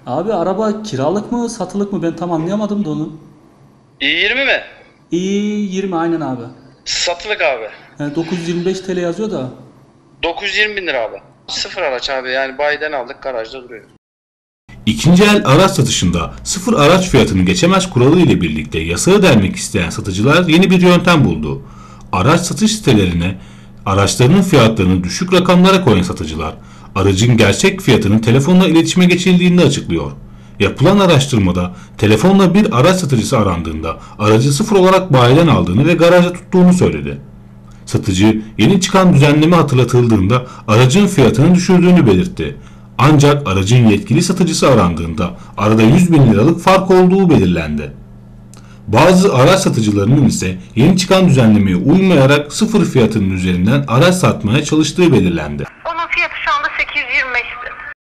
Abi araba kiralık mı satılık mı ben tam anlayamadım da onu. i20 mi? i20 aynen abi. Satılık abi. 925 TL yazıyor da. 920 bin lira abi. Sıfır araç abi, yani bayiden aldık, garajda duruyor. İkinci el araç satışında sıfır araç fiyatını geçemez kuralı ile birlikte yasağı delmek isteyen satıcılar yeni bir yöntem buldu. Araç satış sitelerine araçlarının fiyatlarını düşük rakamlara koyan satıcılar, aracın gerçek fiyatının telefonla iletişime geçildiğini açıklıyor. Yapılan araştırmada telefonla bir araç satıcısı arandığında aracı sıfır olarak bayiden aldığını ve garajda tuttuğunu söyledi. Satıcı yeni çıkan düzenleme hatırlatıldığında aracın fiyatını düşürdüğünü belirtti. Ancak aracın yetkili satıcısı arandığında arada 100 bin liralık fark olduğu belirlendi. Bazı araç satıcılarının ise yeni çıkan düzenlemeye uymayarak sıfır fiyatının üzerinden araç satmaya çalıştığı belirlendi. Onun fiyatı şu anda 825 lira.